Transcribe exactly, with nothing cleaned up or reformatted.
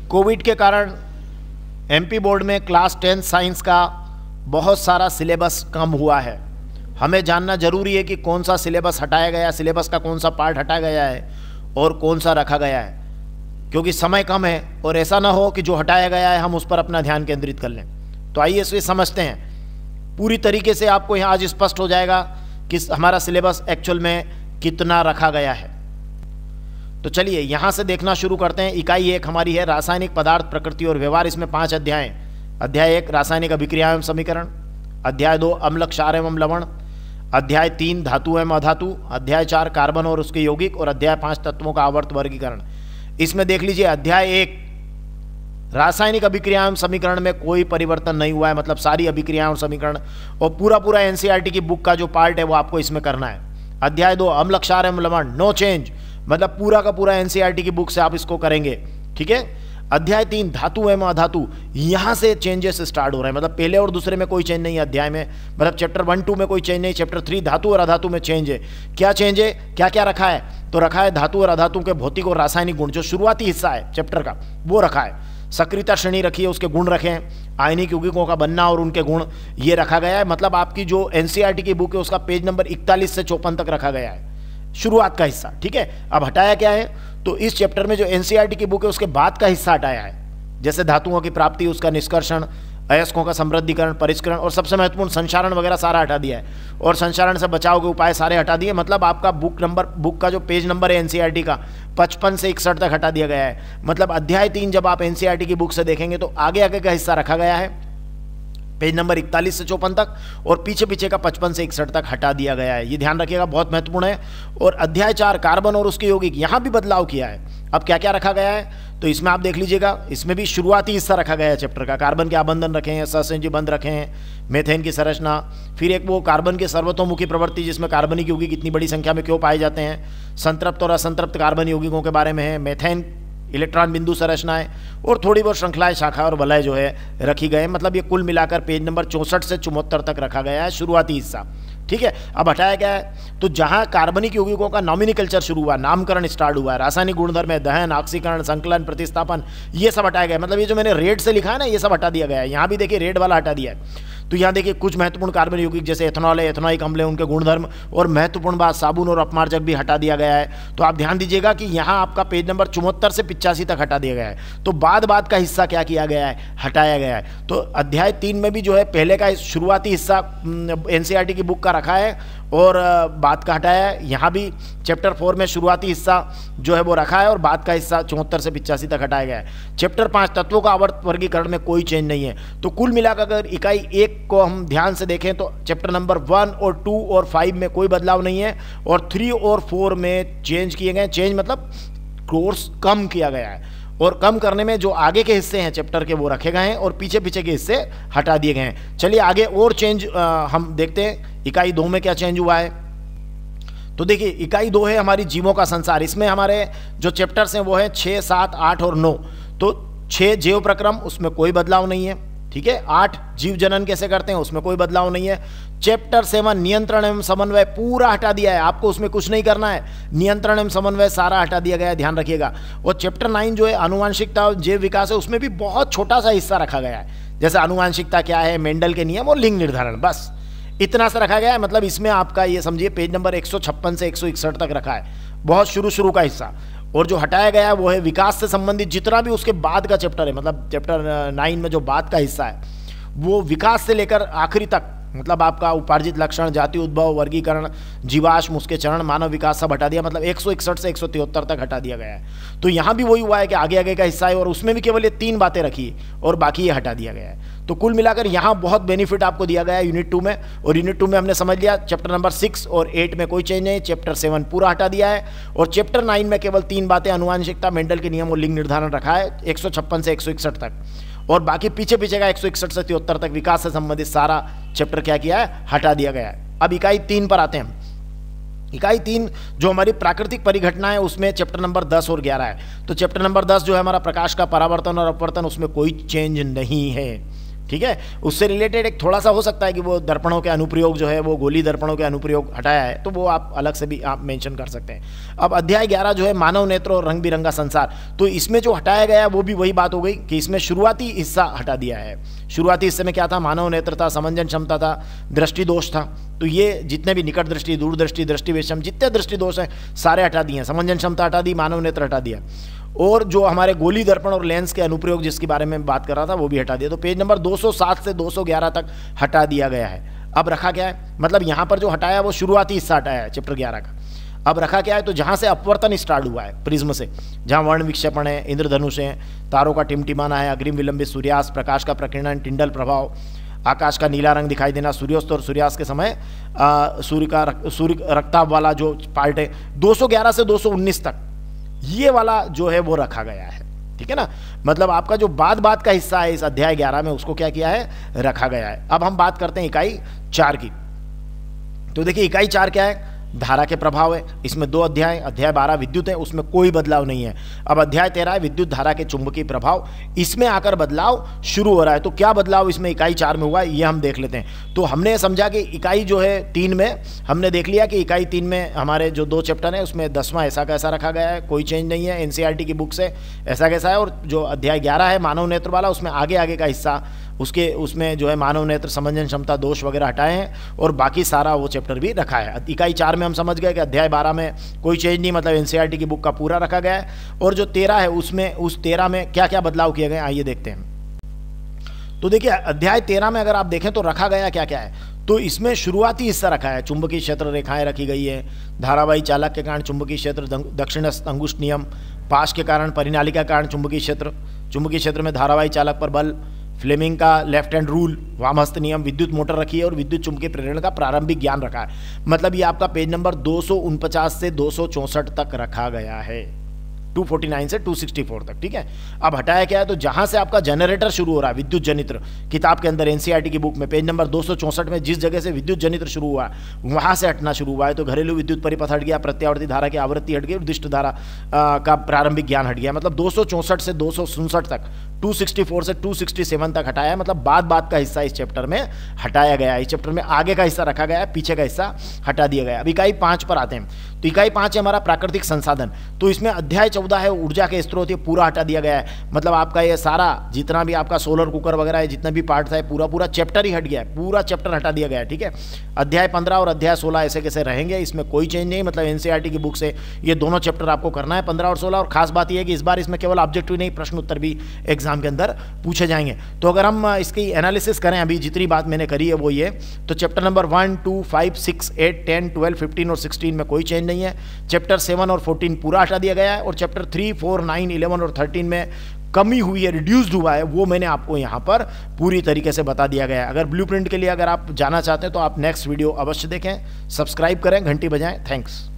Covid के कारण MP board में क्लास टेंथ साइंस का बहुत सारा सिलेबस कम हुआ है। हमें जानना जरूरी है कि कौन सा सिलेबस हटाया गया, सिलेबस का कौन सा पार्ट हटाया गया है और कौन सा रखा गया है, क्योंकि समय कम है और ऐसा ना हो कि जो हटाया गया है हम उस पर अपना ध्यान केंद्रित कर लें। तो आइए इसे समझते हैं। पूरी तरीके से आपको यहाँ आज स्पष्ट हो जाएगा कि हमारा सिलेबस एक्चुअल में कितना रखा गया है। तो चलिए यहाँ से देखना शुरू करते हैं। इकाई एक हमारी है रासायनिक पदार्थ, प्रकृति और व्यवहार। इसमें पांच अध्याय हैं। अध्याय एक रासायनिक अभिक्रिया एवं समीकरण, अध्याय दो अम्ल क्षार एवं लवण, अध्याय तीन धातु एवं अधातु, अध्याय चार कार्बन और उसके यौगिक और अध्याय पांच तत्वों का आवर्त वर्गीकरण। इसमें देख लीजिए अध्याय एक रासायनिक अभिक्रिया एवं समीकरण में कोई परिवर्तन नहीं हुआ है, मतलब सारी अभिक्रिया और समीकरण और पूरा पूरा एनसीईआरटी की बुक का जो पार्ट है वो आपको इसमें करना है। अध्याय दो अम्ल क्षार एवं लवण, नो चेंज, मतलब पूरा का पूरा एनसीईआरटी की बुक से आप इसको करेंगे, ठीक है। अध्याय तीन धातु एवं अधातु, यहां से चेंजेस स्टार्ट हो रहे हैं, मतलब पहले और दूसरे में कोई चेंज नहीं है अध्याय में, मतलब चैप्टर वन टू में कोई चेंज नहीं, चैप्टर थ्री धातु और अधातु में चेंज है। क्या चेंज है, क्या क्या रखा है, तो रखा है धातु और अधातु के भौतिक और रासायनिक गुण, जो शुरुआती हिस्सा है चैप्टर का वो रखा है। सक्रियता श्रेणी रखी है, उसके गुण रखे हैं, आयनिक यौगिकों का बनना और उनके गुण ये रखा गया है। मतलब आपकी जो एनसीईआरटी की बुक है उसका पेज नंबर इकतालीस से चौपन तक रखा गया है, शुरुआत का हिस्सा, ठीक है। अब हटाया क्या है, तो इस चैप्टर में जो एनसीईआरटी की बुक है उसके बाद का हिस्सा हटाया है, जैसे धातुओं की प्राप्ति, उसका निष्कर्षण, अयस्कों का समृद्धिकरण, परिष्करण और सबसे महत्वपूर्ण संचारण वगैरह सारा हटा दिया है, और संचारण से बचाव के उपाय सारे हटा दिए। मतलब आपका बुक नंबर, बुक का जो पेज नंबर है एनसीईआरटी का पचपन से इकसठ तक हटा दिया गया है। मतलब अध्याय तीन जब आप एनसीईआरटी की बुक से देखेंगे तो आगे आगे का हिस्सा रखा गया है, पेज नंबर इकतालीस से चौपन तक, और पीछे पीछे का पचपन से इकसठ तक हटा दिया गया है। ये ध्यान रखिएगा, बहुत महत्वपूर्ण है। और अध्याय चार कार्बन और उसके यौगिक, यहाँ भी बदलाव किया है। अब क्या क्या रखा गया है, तो इसमें आप देख लीजिएगा, इसमें भी शुरुआती हिस्सा रखा गया है चैप्टर का। कार्बन के आबंधन रखे हैं, सहसंयोजी बंध रखे हैं, मेथेन की संरचना, फिर एक वो कार्बन के सर्वतोमुखी प्रवृत्ति जिसमें कार्बनिक यौगिक इतनी बड़ी संख्या में क्यों पाए जाते हैं, संतृप्त और असंतृप्त कार्बन यौगिकों के बारे में है, मेथेन इलेक्ट्रॉन बिंदु संरचनाएं और थोड़ी बहुत श्रृंखलाएं, शाखा और वलय जो है रखी गए। मतलब ये कुल मिलाकर पेज नंबर चौंसठ से चौहत्तर तक रखा गया है शुरुआती हिस्सा, ठीक है। अब हटाया गया है, तो जहां कार्बनिक यौगिकों का नॉमिनिकल्चर शुरू हुआ, नामकरण स्टार्ट हुआ है, रासायनिक गुणधर्म में दहन, ऑक्सीकरण, संकलन, प्रतिस्थापन, ये सब हटाया गया। मतलब ये जो मैंने रेड से लिखा है ना, ये सब हटा दिया गया है। यहाँ भी देखिए रेड वाला हटा दिया है। तो यहाँ देखिए कुछ महत्वपूर्ण कार्बन यौगिक जैसे एथनॉल है, एथनॉइक अम्ल है, उनके गुणधर्म और महत्वपूर्ण बात साबुन और अपमार्जक भी हटा दिया गया है। तो आप ध्यान दीजिएगा कि यहाँ आपका पेज नंबर चौहत्तर से पिचासी तक हटा दिया गया है। तो बाद बाद का हिस्सा क्या किया गया है, हटाया गया है। तो अध्याय तीन में भी जो है पहले का शुरुआती हिस्सा एनसीईआरटी की बुक का रखा है और बाद का हटाया है। यहाँ भी चैप्टर फोर में शुरुआती हिस्सा जो है वो रखा है और बाद का हिस्सा चौहत्तर से पिचासी तक हटाया गया है। चैप्टर पाँच तत्वों का आवर्त वर्गीकरण में कोई चेंज नहीं है। तो कुल मिलाकर अगर इकाई एक को हम ध्यान से देखें तो चैप्टर नंबर वन और टू और फाइव में कोई बदलाव नहीं है, और थ्री और फोर में चेंज किए गए। चेंज मतलब कोर्स कम किया गया है, और कम करने में जो आगे के हिस्से हैं चैप्टर के वो रखे गए हैं और पीछे पीछे के हिस्से हटा दिए गए हैं। चलिए आगे और चेंज आ, हम देखते हैं इकाई दो में क्या चेंज हुआ है। तो देखिए इकाई दो है हमारी जीवों का संसार। इसमें हमारे जो चैप्टर्स हैं वो है छः, सात, आठ और नौ। तो छः जैव प्रक्रम, उसमें कोई बदलाव नहीं है, ठीक है। आठ जीव जनन कैसे करते हैं, उसमें कोई बदलाव नहीं है। चैप्टर सेवन नियंत्रण एवं समन्वय पूरा हटा दिया है, आपको उसमें कुछ नहीं करना है, नियंत्रण एवं समन्वय सारा हटा दिया गया है, ध्यान रखिएगा। और चैप्टर नाइन जो है आनुवांशिकता और जैव विकास है, उसमें भी बहुत छोटा सा हिस्सा रखा गया है, जैसे आनुवांशिकता क्या है, मेंडल के नियम और लिंग निर्धारण, बस इतना सा रखा गया है। मतलब इसमें आपका ये समझिए पेज नंबर एक सौ छप्पन से एक सौ इकसठ तक रखा है, बहुत शुरू शुरू का हिस्सा। और जो हटाया गया है वो है विकास से संबंधित जितना भी उसके बाद का चैप्टर है, मतलब चैप्टर नाइन में जो बाद का हिस्सा है वो विकास से लेकर आखिरी तक, मतलब आपका उपार्जित लक्षण, जाति उद्भव, वर्गीकरण, जीवाश्म, उसके चरण, मानव विकास सब हटा दिया। मतलब एक सौ इकसठ से एक सौ तिहत्तर तक हटा दिया गया है। तो यहाँ भी वही हुआ है कि आगे आगे का हिस्सा है और उसमें भी केवल ये तीन बातें रखी और बाकी ये हटा दिया गया है। तो कुल मिलाकर यहाँ बहुत बेनिफिट आपको दिया गया है यूनिट टू में। और यूनिट टू में हमने समझ लिया चैप्टर नंबर सिक्स और एट में कोई चेंज नहीं, चैप्टर सेवन पूरा हटा दिया है, और चैप्टर नाइन में केवल तीन बातें, आनुवांशिकता, मेंडल के नियम और लिंग निर्धारण रखा है एक सौ छप्पन से एक सौ इकसठ तक, और बाकी पीछे पीछे का एक सौ इकसठ से तिहत्तर तक विकास से संबंधित सारा चैप्टर क्या किया है, हटा दिया गया है। अब इकाई तीन पर आते हैं। इकाई तीन जो हमारी प्राकृतिक परिघटना है उसमें चैप्टर नंबर दस और ग्यारह है। तो चैप्टर नंबर दस जो है हमारा प्रकाश का परावर्तन और अपवर्तन, उसमें कोई चेंज नहीं है, ठीक है। उससे रिलेटेड एक थोड़ा सा हो सकता है कि वो दर्पणों के अनुप्रयोग जो है वो गोली दर्पणों के अनुप्रयोग हटाया है, तो वो आप अलग से भी आप मेंशन कर सकते हैं। अब अध्याय ग्यारह जो है मानव नेत्र और रंग बिरंगा संसार, तो इसमें जो हटाया गया वो भी वही बात हो गई कि इसमें शुरुआती हिस्सा हटा दिया है। शुरुआती हिस्से में क्या था, मानव नेत्र था, समंजन क्षमता था, दृष्टि दोष था, तो ये जितने भी निकट दृष्टि, दूरदृष्टि, दृष्टि विषम, जितने दृष्टि दोष हैं सारे हटा दिए। समंजन क्षमता हटा दी, मानव नेत्र हटा दिया, और जो हमारे गोली दर्पण और लेंस के अनुप्रयोग जिसके बारे में बात कर रहा था वो भी हटा दिया। तो पेज नंबर दो सौ सात से दो सौ ग्यारह तक हटा दिया गया है। अब रखा क्या है, मतलब यहाँ पर जो हटाया वो शुरुआती हिस्सा हटाया है चैप्टर ग्यारह का। अब रखा क्या है, तो जहाँ से अपवर्तन स्टार्ट हुआ है प्रिज्म से, जहाँ वर्ण विक्षेपण है, इंद्रधनुष है, तारों का टिमटिमाना है, अग्रिम विलंबित सूर्यास्त, प्रकाश का प्रकीर्णन, टिंडल प्रभाव, आकाश का नीला रंग दिखाई देना, सूर्योस्त और सूर्यास्त के समय सूर्य का सूर्य रक्ताभ वाला जो पार्ट है, दो सौ ग्यारह से दो सौ उन्नीस तक ये वाला जो है वो रखा गया है। ठीक है ना, मतलब आपका जो बाद बाद का हिस्सा है इस अध्याय ग्यारह में उसको क्या किया है, रखा गया है। अब हम बात करते हैं इकाई चार की। तो देखिए इकाई चार क्या है, धारा के प्रभाव है। इसमें दो अध्याय, अध्याय बारह विद्युत है, उसमें कोई बदलाव नहीं है। अब अध्याय तेरह है विद्युत धारा के चुंबकीय प्रभाव, इसमें आकर बदलाव शुरू हो रहा है। तो क्या बदलाव इसमें इकाई चार में हुआ ये हम देख लेते हैं। तो हमने समझा कि इकाई जो है तीन में हमने देख लिया कि इकाई तीन में हमारे जो दो चैप्टर हैं उसमें दसवां ऐसा कैसा रखा गया है, कोई चेंज नहीं है, एनसीईआरटी की बुक से ऐसा कैसा है। और जो अध्याय ग्यारह है मानव नेत्र वाला, उसमें आगे आगे का हिस्सा उसके उसमें जो है मानव नेत्र, समंजन क्षमता, दोष वगैरह हटाए हैं, और बाकी सारा वो चैप्टर भी रखा है। इकाई चार में हम समझ गए कि अध्याय बारह में कोई चेंज नहीं, मतलब एनसीईआरटी की बुक का पूरा रखा गया है। और जो तेरह है उसमें उस तेरह में क्या क्या बदलाव किए गए आइए देखते हैं। तो देखिए अध्याय तेरह में अगर आप देखें तो रखा गया क्या क्या है, तो इसमें शुरुआती हिस्सा रखा है, चुंबकीय क्षेत्र रेखाएं रखी गई है, धारावाही चालक के कारण चुंबकीय क्षेत्र, दक्षिणस्थ अंगुष्ठ नियम, पाश के कारण परिनालिका के कारण चुंबकीय क्षेत्र, चुंबकीय क्षेत्र में धारावाही चालक पर बल, फ्लेमिंग का लेफ्ट हैंड रूल, वामहस्त नियम, विद्युत मोटर रखी है, और विद्युत चुंबकीय प्रेरण का प्रारंभिक ज्ञान रखा है। मतलब ये आपका पेज नंबर दो सौ उनपचास से दो सौ चौंसठ तक रखा गया है, दो सौ उनचास से दो सौ चौंसठ तक। ठीक है, अब हटाया क्या है, तो जहां से आपका जनरेटर शुरू हो रहा है, विद्युत जनित्र, किताब के अंदर एनसीईआरटी की बुक में पेज नंबर दो सौ चौंसठ में जिस जगह से विद्युत जनित्र शुरू हुआ वहां से हटना शुरू हुआ है। तो घरेलू विद्युत परिपथ हट गया, प्रत्यावर्ती धारा की आवृत्ति हट गई, और दिष्ट धारा आ, का प्रारंभिक ज्ञान हट गया। मतलब दो सौ चौंसठ से दो सौ उनसठ तक, दो सौ चौंसठ से दो सौ सड़सठ तक हटाया है। मतलब बाद बाद का हिस्सा इस चैप्टर में हटाया गया है। इस चैप्टर में आगे का हिस्सा रखा गया है, पीछे का हिस्सा हटा दिया गया है। अब इकाई पांच पर आते हैं। तो इकाई पांच है हमारा प्राकृतिक संसाधन। तो इसमें अध्याय चौदह है ऊर्जा के स्रोत, ये पूरा हटा दिया गया है। मतलब आपका ये सारा जितना भी आपका सोलर कुकर वगैरह है, जितना भी पार्ट था, पूरा पूरा चैप्टर ही हट गया है, पूरा चैप्टर हटा दिया गया है। ठीक है, अध्याय पंद्रह और अध्याय सोलह ऐसे कैसे रहेंगे, इसमें कोई चेंज नहीं। मतलब एनसीईआरटी की बुक से ये दोनों चैप्टर आपको करना है, पंद्रह और सोलह। और खास बात यह है कि इस बार इसमें केवल ऑब्जेक्टिव नहीं, प्रश्न उत्तर भी एग्जाम के अंदर पूछे जाएंगे। तो अगर हम इसकी एनालिसिस करें, अभी जितनी बात मैंने करी है वो ये, तो chapter number one two five six eight ten twelve fifteen और सिक्सटीन में कोई चेंज नहीं है। चैप्टर सेवन और फोर्टीन पूरा हटा दिया गया है, और chapter three four nine eleven और थर्टीन में कमी हुई है, रिड्यूस्ड हुआ है, वो मैंने आपको यहाँ पर पूरी तरीके से बता दिया गया है। अगर ब्लूप्रिंट के लिए अगर आप जाना चाहते हैं तो आप नेक्स्ट वीडियो अवश्य देखें, सब्सक्राइब करें, घंटी बजाएं। थैंक्स।